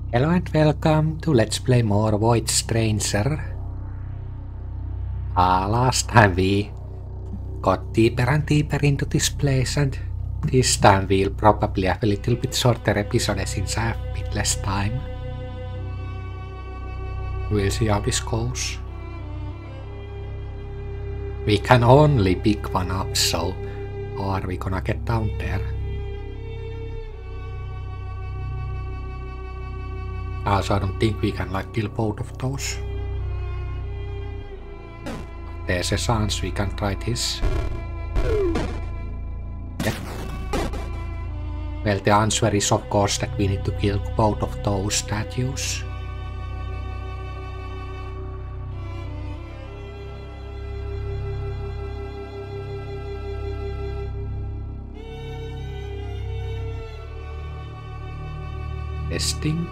Hello and welcome to Let's Play more Void Stranger. Last time we got deeper and deeper into this place, and this time we'll probably have a little bit shorter episode since I have a bit less time. We'll see how this goes. We can only pick one up, so how are we gonna get down there? Also, I don't think we can kill both of those. There's a chance we can try this. Yep. Well, the answer is of course that we need to kill both of those statues. Testing.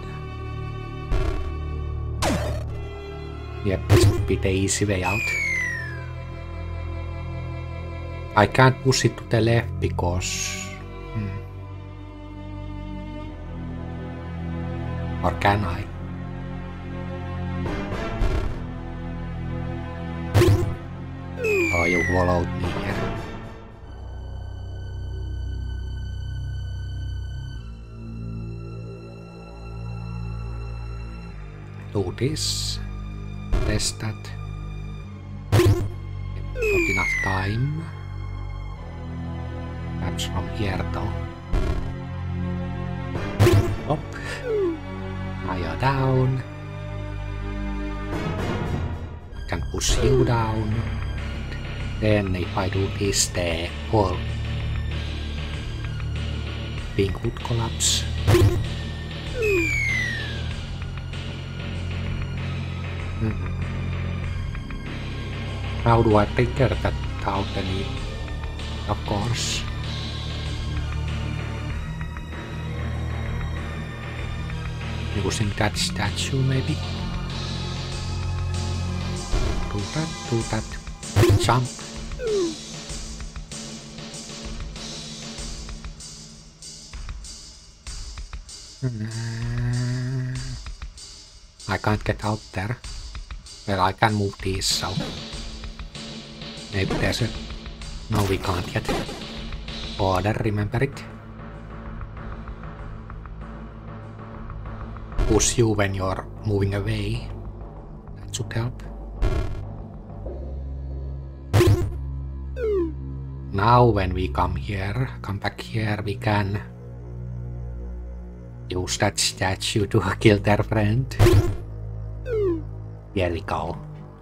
Yep, this would be the easy way out. I can't push it to the left because... Or can I? Oh, you followed me here. Do this. Test that. Not enough time. Perhaps from here though. Up. Now you're down. I can push you down. Then if I do this, the whole thing would collapse. How do I trigger that without any? Of course. Using that statue maybe? Do that. Jump. I can't get out there. Well, I can move these, so... Maybe there's a... No, we can't yet. Order, remember it. Push you when you're moving away. That should help. Now when we come back here, we can use that statue to kill their friend. Here we go.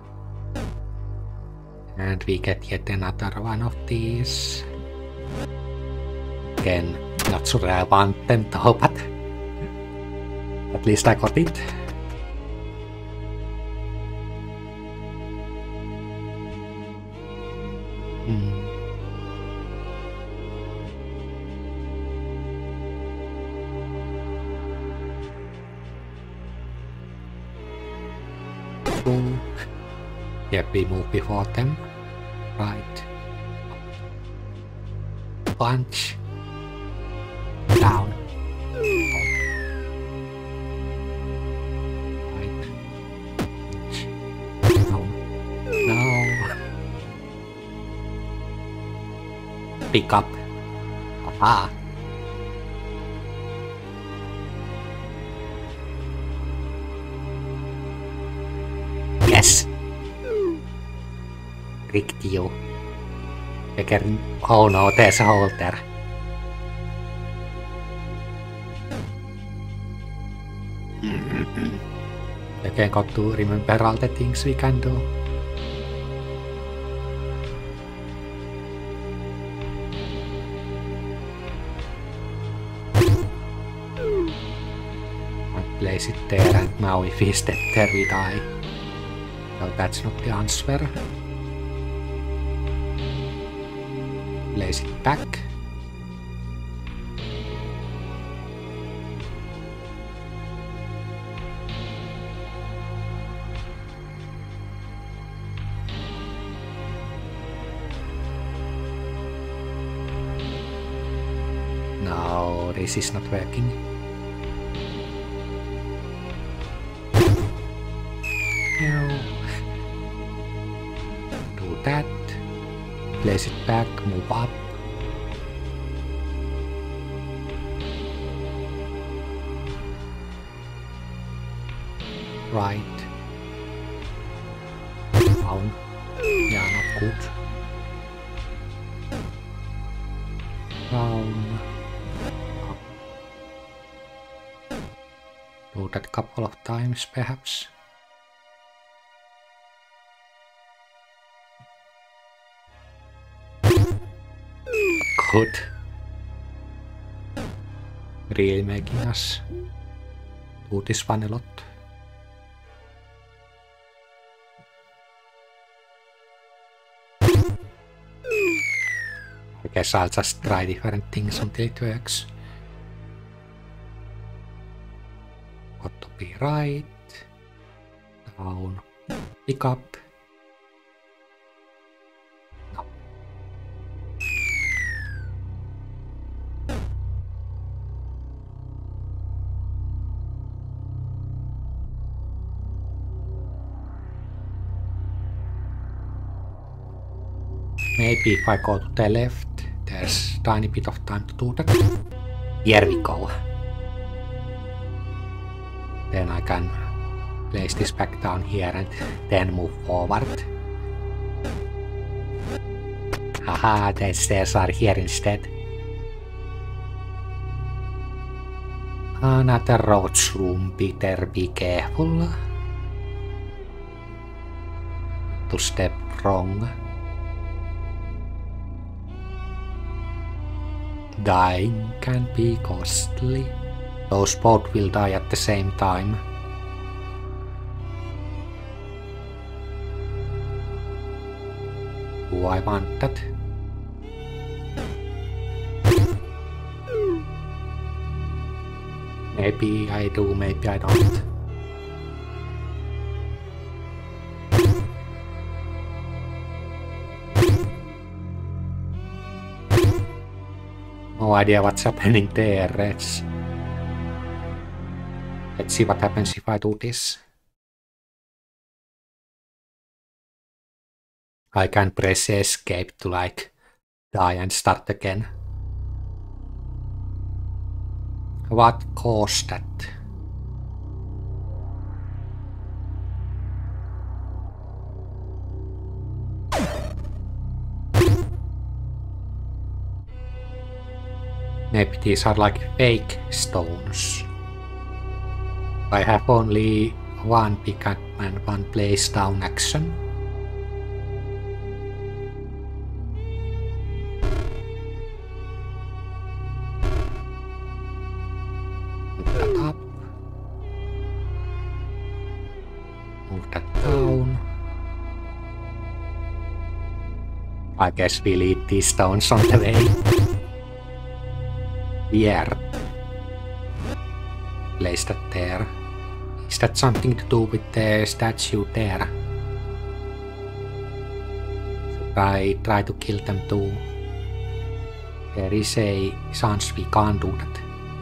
And we get yet another one of these. Again, not sure I want them though, but at least I got it. Yep, we move before them. Right. Punch. Down. Right. Punch. Down. No. Pick up. Aha. Yes. Tricked you. Again. Oh no, there's a hole there. Again, got to remember all the things we can do. And place it there, and now if we step there we die. No, that's not the answer. Place it back. No, this is not working. Do that. Place it back, move up. Right. Down. Yeah, not good. Down. Up. Do that a couple of times, perhaps. Good. Really making us do this one a lot. I guess I'll just try different things until it works. Got to be right, down, pick up. No. Maybe if I go to the left, there's a tiny bit of time to do that. Here we go. Then I can place this back down here and then move forward. Haha, the stairs are here instead. Another roach room, Peter, be careful. To step wrong. Dying can be costly. Those both will die at the same time. Do I want that? Maybe I do, maybe I don't. No idea what's happening there. Let's see what happens if I do this. I can press escape to like die and start again. What caused that? Maybe these are like fake stones. I have only one pick up and one place down action. Move that up. Move that down. I guess we leave these stones on the way. Here. Place that there. Is that something to do with the statue there? Should I try to kill them too? There is a chance we can't do that.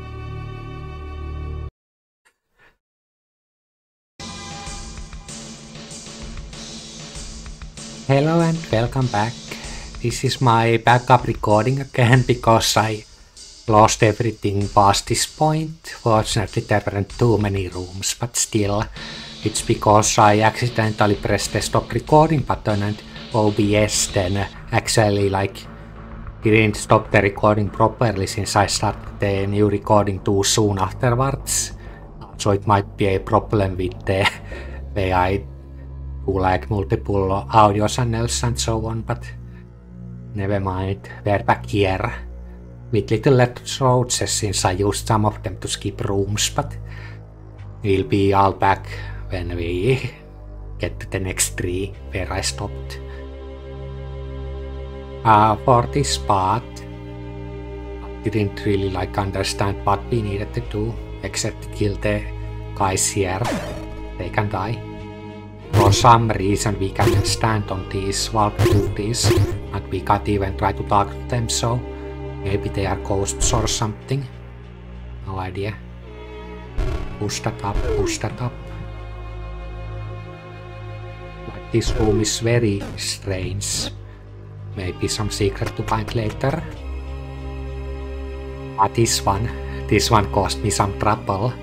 Hello and welcome back. This is my backup recording again because I lost everything past this point. Fortunately there weren't too many rooms, but still it's because I accidentally pressed the stop recording button and OBS then actually didn't stop the recording properly since I started the new recording too soon afterwards. So it might be a problem with the way I do multiple audio channels and so on, but never mind, we're back here. With little less roaches since I used some of them to skip rooms, but we'll be all back when we get to the next tree where I stopped. For this part, I didn't really understand what we needed to do, except kill the guys here. They can die. For some reason we can stand on these walkie-talkies, and we can't even try to talk to them, so maybe they are ghosts or something. No idea. Push that up, push that up. This room is very strange. Maybe some secret to find later. This one caused me some trouble.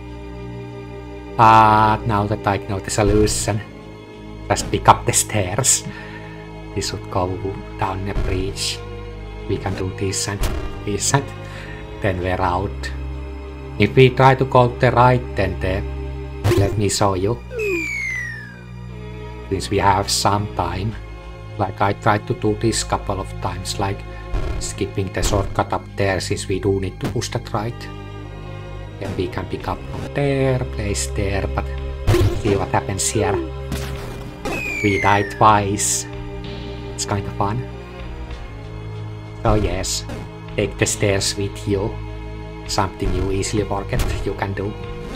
Now that I know the solution, just pick up the stairs. This would go down a bridge. We can do this and this and then we're out. If we try to go to the right, then let me show you. Since we have some time, like I tried to do this couple of times, like skipping the shortcut up there since we do need to push that right. Then we can pick up from there, place there, but see what happens here. We died twice. It's kind of fun. So yes, take the stairs with you. Something you easily forget you can do.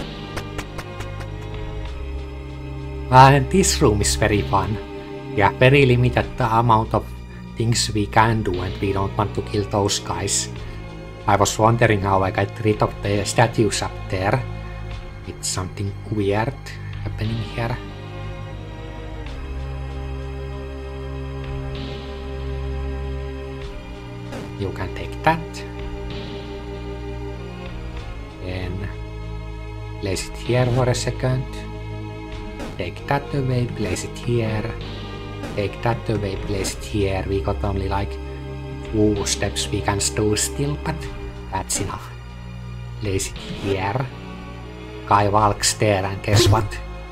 And this room is very fun. We have very limited amount of things we can do and we don't want to kill those guys. I was wondering how I got rid of the statues up there. It's something weird happening here. You can take that. Then place it here for a second. Take that away, place it here. Take that away, place it here. We got only like 2 steps we can do still, but that's enough. Place it here. Guy walks there and guess what?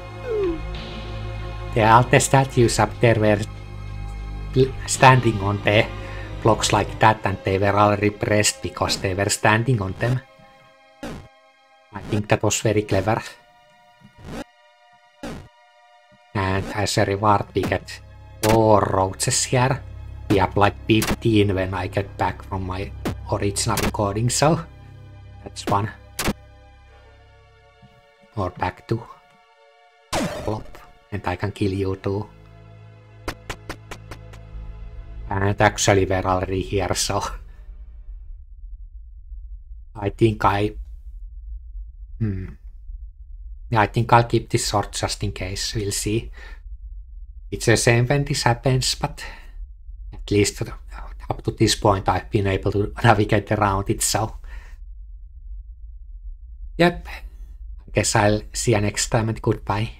All the statues up there were standing on the blocks like that and they were already pressed because they were standing on them. I think that was very clever. And as a reward we get 4 roaches here. We have like 15 when I get back from my original recording, so that's fun. Or back to plop, and I can kill you too. And actually we're already here, so I think I think I'll keep this short just in case. We'll see. It's the same when this happens, but at least up to this point I've been able to navigate around it, so yep. I guess I'll see you next time and goodbye.